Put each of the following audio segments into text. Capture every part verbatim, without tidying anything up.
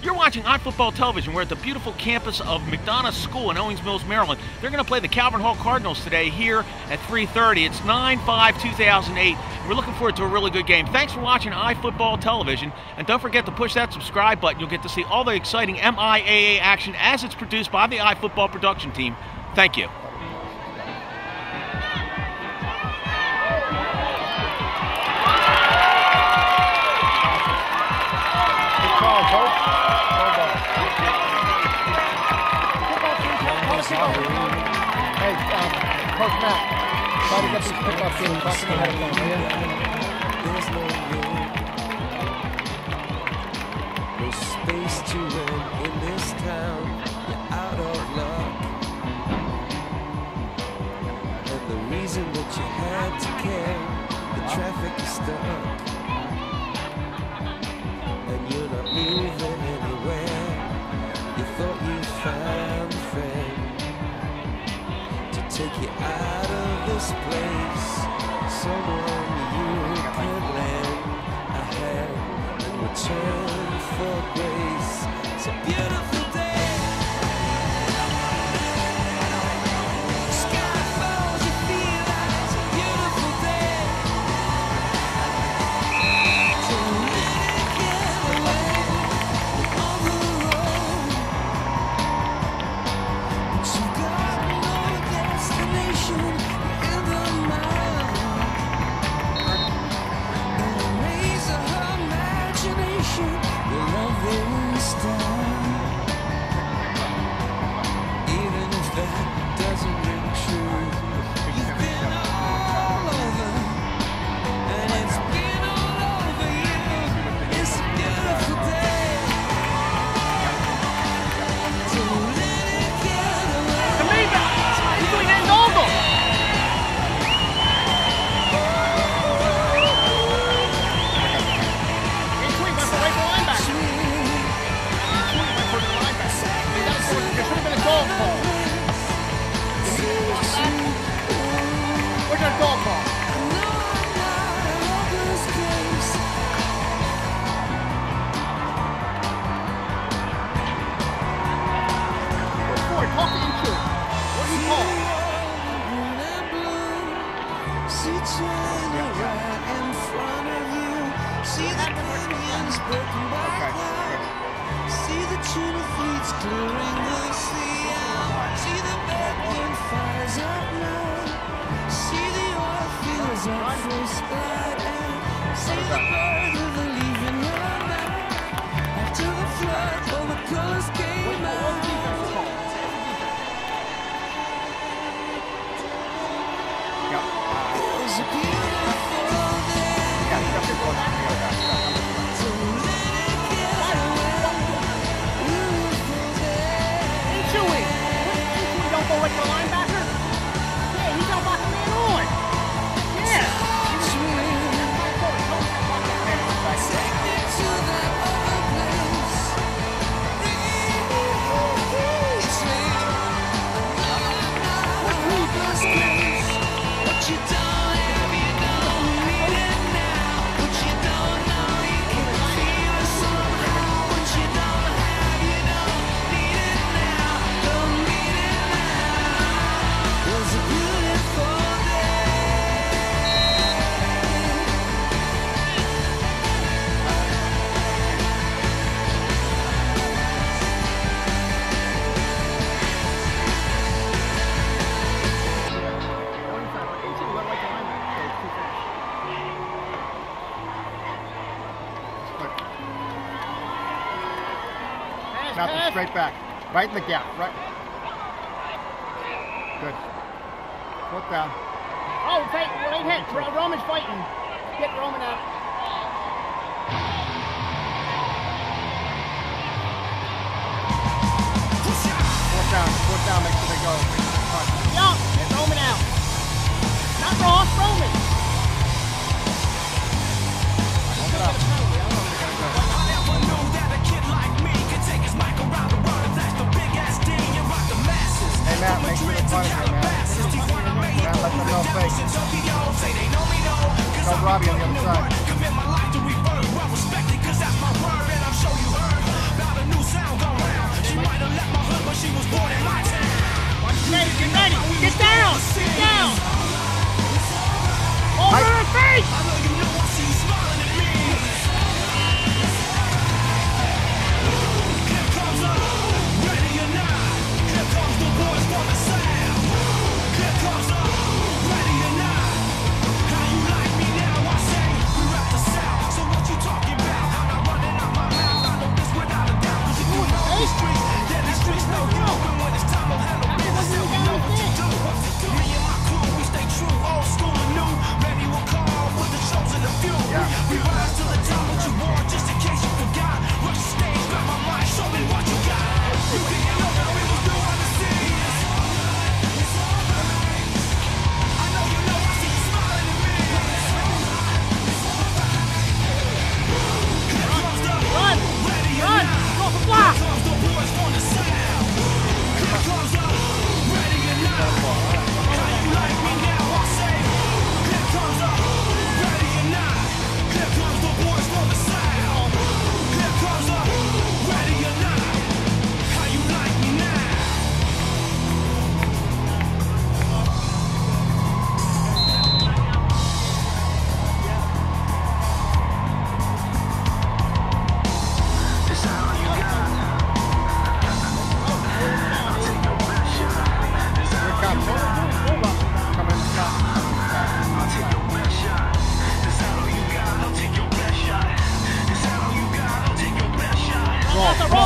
You're watching iFootball Television. We're at the beautiful campus of McDonogh School in Owings Mills, Maryland. They're going to play the Calvert Cardinals today here at three thirty. It's nine five two thousand eight. We're looking forward to a really good game. Thanks for watching iFootball Television. And don't forget to push that subscribe button. You'll get to see all the exciting M I A A action as it's produced by the iFootball production team. Thank you. Hey, um, Coach Matt, try to get these pickups in and talk to me ahead of time, will you? There's no room, no space to rent in this town. You're out of luck, and the reason that you had to care, the traffic is stuck, and you're not moving anywhere. You thought you found a friend take you out of this place, someone you can lend a hand in return for grace. It's a beautiful day. The sky falls, you feel like it's a beautiful day. So let it get away on the road, but you got destination in the mind, and the maze of her imagination, your love is done. Even if that doesn't ring true, you've been all over, and it's been all over you. It's a beautiful day, so let it get away. Where's our dog ball? What's for? Talk to you. What do you call? See China right in front of you. See the canyons broken by cloud. See the tuna fleets clearing the sea out. See the Bedouin fires up now. See the oil fields up for splat out. See the bird of the leaving her now. After the flood, all the colors came out. It's a beautiful day. So let it get away. Beautiful day. Hey, Chewy. Chewy don't go like the linebacker? Yeah, he's out blocking man on. Yeah. Take me to that other place. Reach me. Another night of hopeless case. What you done, if you don't need it now. What you don't know, you can feel it somehow. What you don't have, you don't need it now. Don't need it now. It's a beautiful Nothing, straight back. Right in the gap. Right. Good. Foot down. Oh, fight, right hit. Roman's fighting. Get Roman out. Foot down. Foot down. Make sure they go. Young. Get Roman out. Not Ross. Roman. Hold it up. Hey Matt, make sure it's funny, Matt. Matt, let them know fake. Tell Robbie on the other side.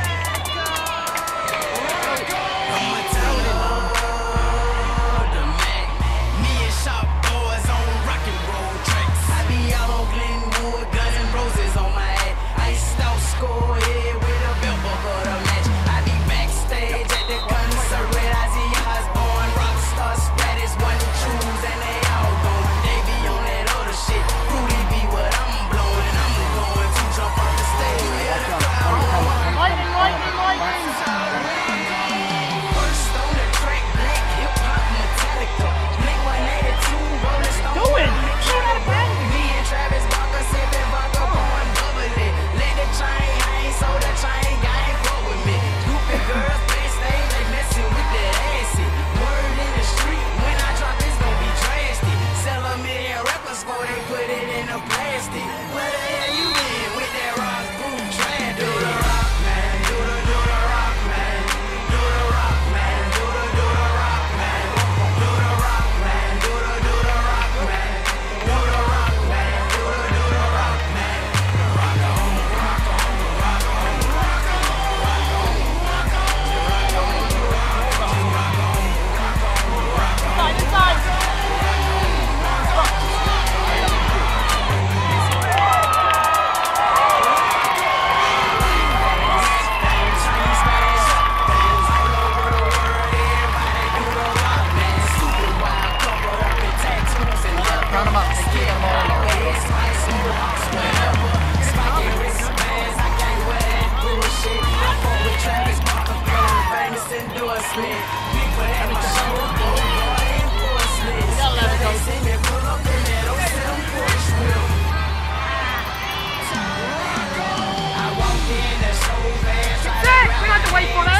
Wait for